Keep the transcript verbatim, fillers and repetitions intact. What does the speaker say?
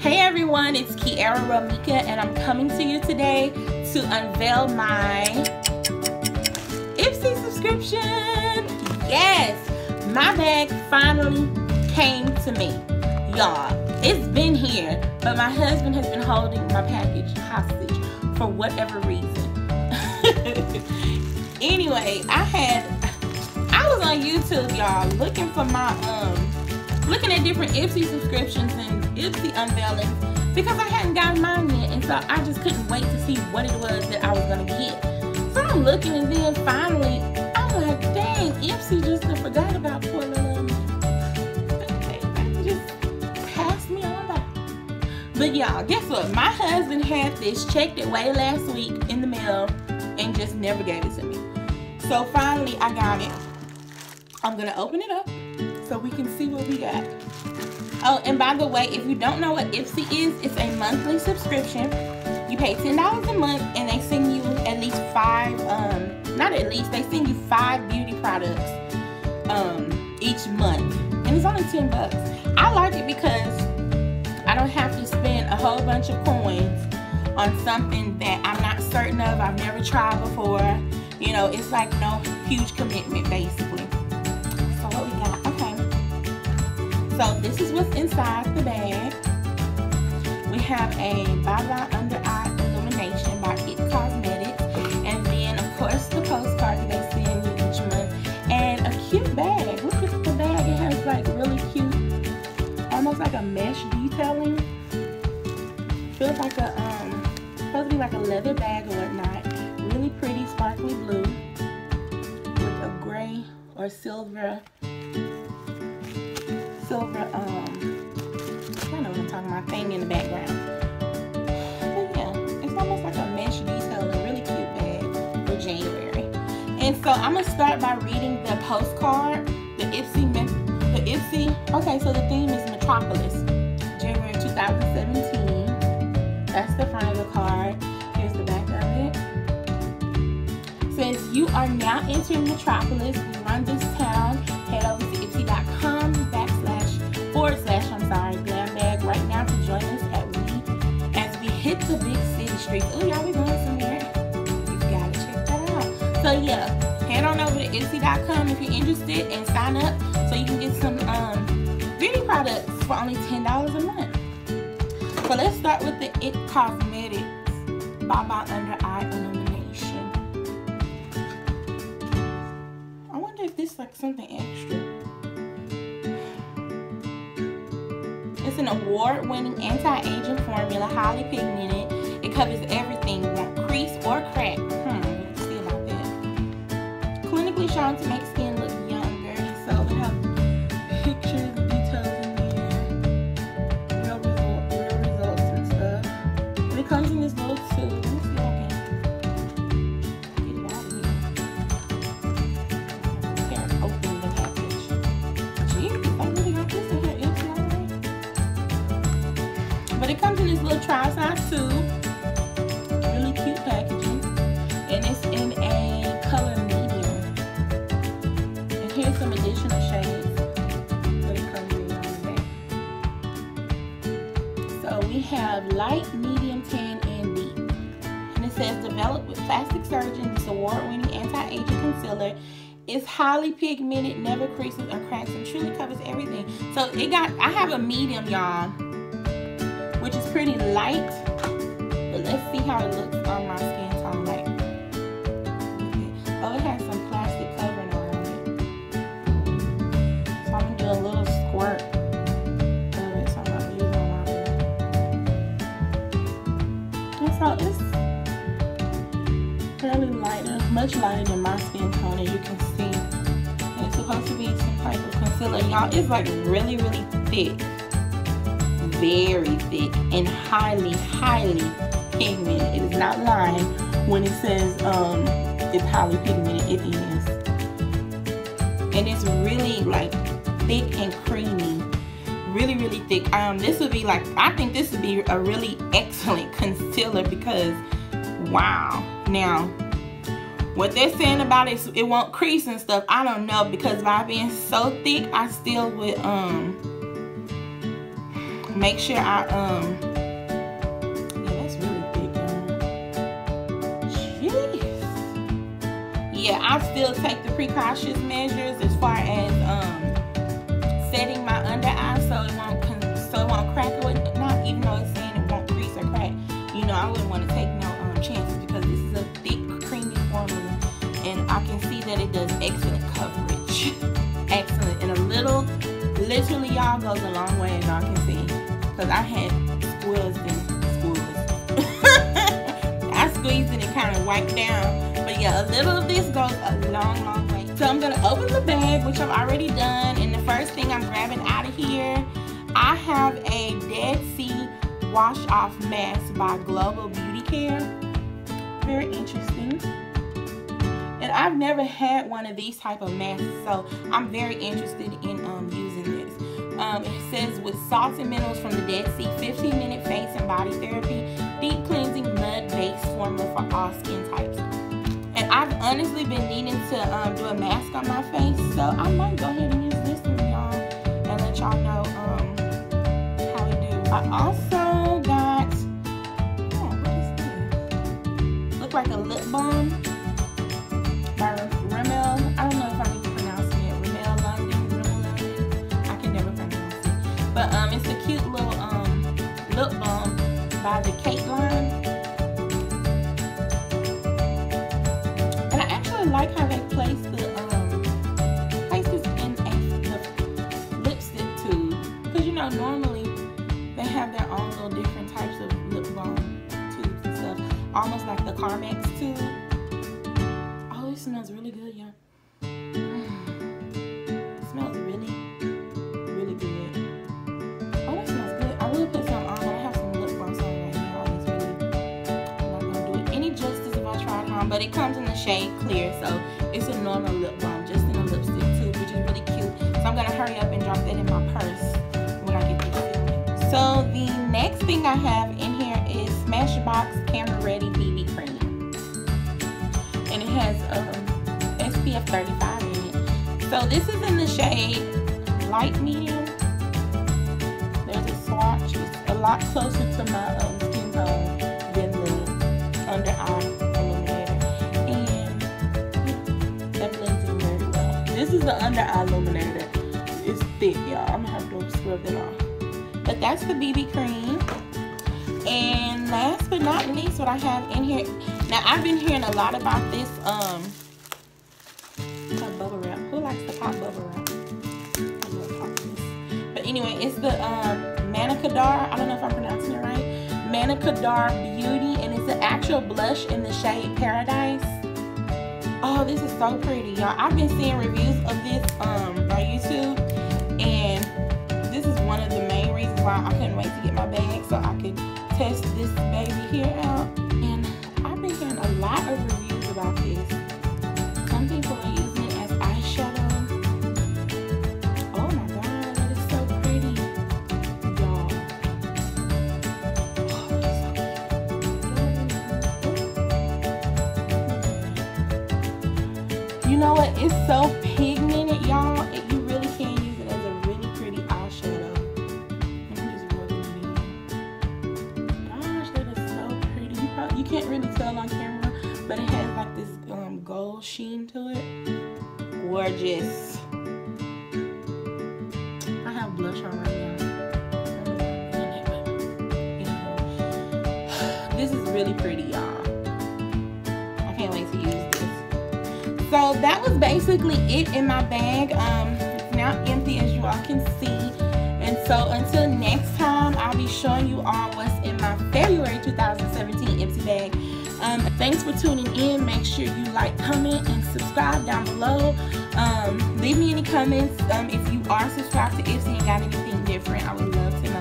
Hey everyone, it's Kiara Ramika and I'm coming to you today to unveil my Ipsy subscription. Yes, my bag finally came to me. Y'all, it's been here, but my husband has been holding my package hostage for whatever reason. Anyway, I had, I was on YouTube, y'all, looking for my, um, looking at different Ipsy subscriptions and Ipsy unveilings because I hadn't gotten mine yet, and so I just couldn't wait to see what it was that I was gonna get. So I'm looking, and then finally, I'm like, dang, Ipsy just forgot about poor little me. They just passed me on by. But y'all, guess what? My husband had this, checked it way last week in the mail, and just never gave it to me. So finally, I got it. I'm gonna open it up so we can see what we got. Oh, and by the way, if you don't know what Ipsy is, it's a monthly subscription. You pay ten dollars a month and they send you at least five, um, not at least, they send you five beauty products um, each month. And it's only ten bucks. I like it because I don't have to spend a whole bunch of coins on something that I'm not certain of, I've never tried before. You know, it's like no huge commitment basically. So what we got? Okay. So this is what's inside the bag. We have a Bye Bye Under Eye Illumination by It Cosmetics. And then of course the postcard that they send you each month. And a cute bag. Look at the bag. It has like really cute, almost like a mesh detailing. Feels like a, um, supposed to be like a leather bag or whatnot. Really pretty sparkly blue with a gray or silver silver um I know what I'm talking about, thing in the background. But yeah, it's almost like a mesh detail, a really cute bag for January. And so I'm gonna start by reading the postcard, the Ipsy the Ipsy okay, so the theme is Metropolis, January two thousand seventeen. That's the front of the card. Here's the back of it. It says, you are now entering Metropolis. We run this town. Head over to Ipsy dot com backslash forward slash I'm sorry glam bag right now to join us at we as we hit the big city streets. Oh y'all, we going somewhere. You gotta check that out. So yeah, head on over to Ipsy dot com if you're interested and sign up so you can get some um beauty products for only ten dollars a month. So let's start with the It Cosmetics Bye Bye Under Eye Illumination. I wonder if this is like something extra. It's an award-winning anti-aging formula, highly pigmented. It covers everything you want, crease or crack. Hmm, let's see about that. Clinically shown to make skin look younger. So they have pictures, details in there, real, result, real results and stuff. And it comes in this little tube. Let's see if I can get it out of here. Can't open the package. Gee, I really got this in here. But it comes in this little tri-size tube. Really cute packaging. And it's in a color medium. And here's some additional shades that it comes in on the back. So we have light, medium, tan, and deep. And it says developed with plastic surgeon, this award-winning anti-aging concealer is highly pigmented, never creases or cracks, and truly covers everything. So it got, I have a medium, y'all, which is pretty light, but let's see how it looks on my skin tone. Like, oh, it has some plastic covering around it. So I'm gonna do a little squirt of it. So I'm gonna use it on my lip. And so it's fairly lighter, much lighter than my skin tone, as you can see. And it's supposed to be some type of concealer, y'all. It's like really, really thick. Very thick and highly, highly pigmented. It is not lying when it says um, it's highly pigmented. It is. And it's really like thick and creamy. Really, really thick. Um, this would be like, I think this would be a really excellent concealer because, wow. Now, what they're saying about it, it won't crease and stuff, I don't know, because by being so thick, I still would, um, make sure I um yeah, that's really big, jeez. Yeah, I still take the precautions measures as far as um setting my under eye so it won't so it won't crack or not, even though it's saying it won't crease or crack. You know, I wouldn't want to take no um chances because this is a thick, creamy formula, and I can see that it does excellent coverage. Excellent, and a little, literally, y'all, goes a long way, as y'all can see. Because I had squills and squills. I squeezed it and kind of wiped down. But yeah, a little of this goes a long, long way. So I'm going to open the bag, which I've already done. And the first thing I'm grabbing out of here, I have a Dead Sea Wash Off Mask by Global Beauty Care. Very interesting. And I've never had one of these type of masks, so I'm very interested in um, using this. Um, it says with salts and minerals from the Dead Sea, fifteen minute face and body therapy, deep cleansing mud-based formula for all skin types. And I've honestly been needing to um, do a mask on my face, so I might go ahead and use this one, y'all, and let y'all know um, how it do. I also got, oh, what is this? Look like a lip balm. By Rimmel, I don't know if I'm even pronouncing it. Rimmel London, Rimmel London. I can never pronounce it. But um, it's a cute little um lip balm by the Kate line. And I actually like how they place the um place this in a the lipstick tube, because you know normally they have their own little different types of lip balm tubes and stuff, almost like the Carmex tube. It smells really good, y'all. Mm. It smells really, really good. Oh, that smells good. I will put some on, but I have some lip balm on right now. It's really, I'm not gonna do it any justice if I try it on, but it comes in the shade clear, so it's a normal lip balm, just in a lipstick too, which is really cute. So I'm gonna hurry up and drop that in my purse when I get this filming. So the next thing I have in here is Smashbox Camera Ready B B Cream. And it has um, S P F thirty-five in it. So this is in the shade light medium. There's a swatch. It's a lot closer to my um, skin tone than the under eye illuminator. And that blends in very well. This is the under eye illuminator. It's thick, y'all. I'm gonna have to scrub it off. But that's the B B cream. And last but not least, what I have in here. Now, I've been hearing a lot about this um, bubble wrap. Who likes the pop bubble wrap? I love pop this. But anyway, it's the um, Manicadar. I don't know if I'm pronouncing it right. Manicadar Beauty. And it's an actual blush in the shade Paradise. Oh, this is so pretty, y'all. I've been seeing reviews of this um, on YouTube. And this is one of the main reasons why I couldn't wait to get my bag so I could test this baby here out. And I've been hearing a lot of reviews about this. Some people are using it as eyeshadow. Oh my god, that is so pretty, y'all. Oh, that is so cute. You know what? It's so pigmented, y'all. You really can use it as a really pretty eyeshadow. Let me just rub it in. Gosh, that is so pretty. You, probably, you can't really tell on camera, but it has like this um, gold sheen to it. Gorgeous. I have blush on right now. This is really pretty, y'all. I can't wait to use this. So that was basically it in my bag. Um, it's now empty, as you all can see. And so until next time, I'll be showing you all what's in my February two thousand seventeen Ipsy bag. Um, thanks for tuning in. Make sure you like, comment, and subscribe down below. Um, leave me any comments um, if you are subscribed to Ipsy and got anything different. I would love to know.